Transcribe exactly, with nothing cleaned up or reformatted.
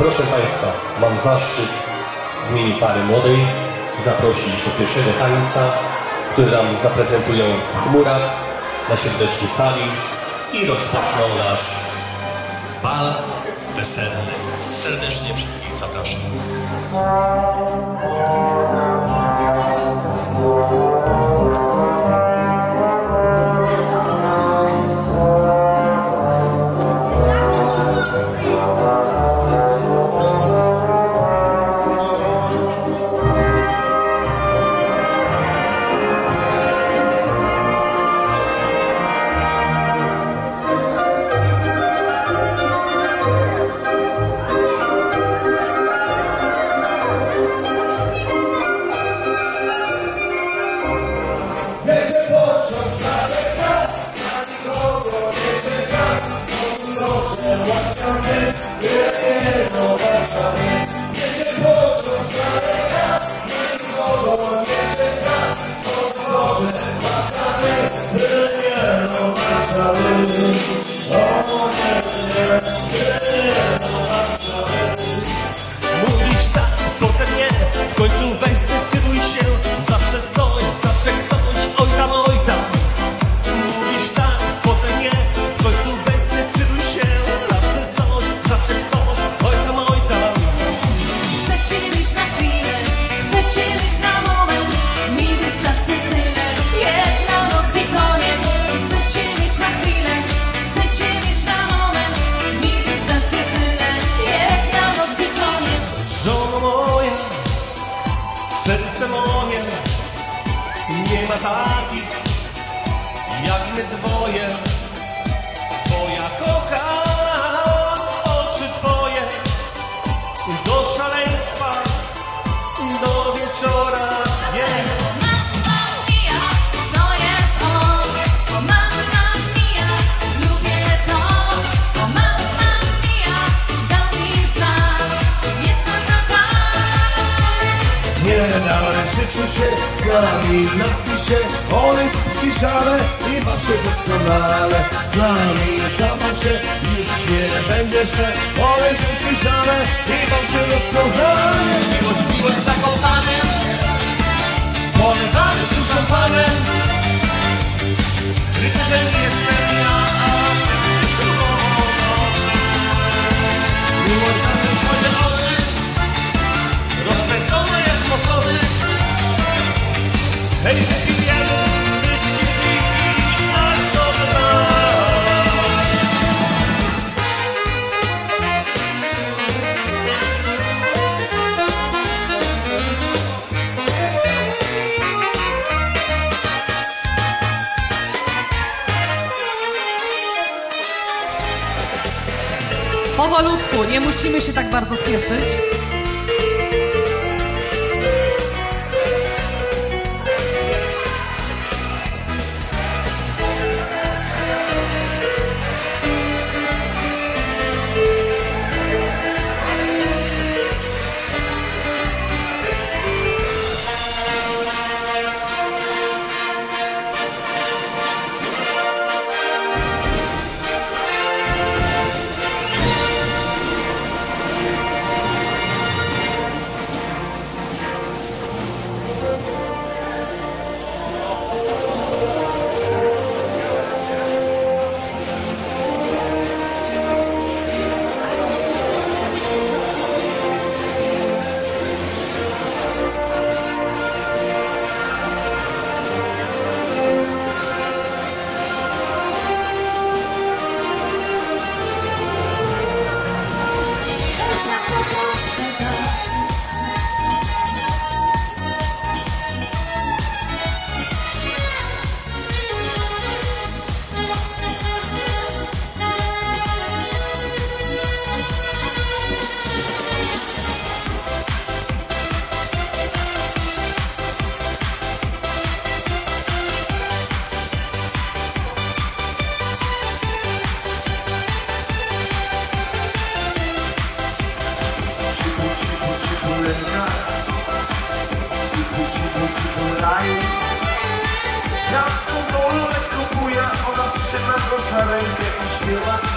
Proszę Państwa, mam zaszczyt w imieniu pary młodej zaprosić do pierwszego tańca, który nam zaprezentują w chmurach na środeczku sali i rozpoczną nasz bal weselny. Serdecznie wszystkich zapraszam. Mówisz tak, potem nie, w końcu weź zdecyduj się. Zawsze coś, zawsze ktoś, oj tam, oj tam. Mówisz tak, potem nie, w końcu weź zdecyduj się. Zawsze coś, zawsze ktoś, oj tam, oj tam. Chcę cię mieć na chwilę, chcę cię mieć na moment. Mi wystarczy tyle, jedna noc i koniec. Chcę cię mieć na chwilę, chcę cię mieć na moment. Mi wystarczy tyle, jedna noc i koniec. Żono moja, serce moje, nie ma takich jak my dwoje. Bo ja kocham oczy twoje do szaleństwa, do wieczora. Yeah. Mamma mia, to jest on. O mamma mia, lubię to. O mamma mia, dał mi znak. Jestem taka. Nie dałem życiu się, z nami napisze. On jest piszane i baw się doskonale. Z nami zabaw się, już nie będzie źle. On jest piszane i baw się doskonale. Miłość, miłość zakochanym, Polewamy się szampanem, rycerzem jestem ja, a ty królową. Miłość na tym twoje oczy, rozpędzone jak motory. Hej, wszystkich wielu, wszystkich dziki, aż do dna. Powolutku, nie musimy się tak bardzo spieszyć. Ja w powolu lekko buja, ona trzyma go za rękę i śpiewa.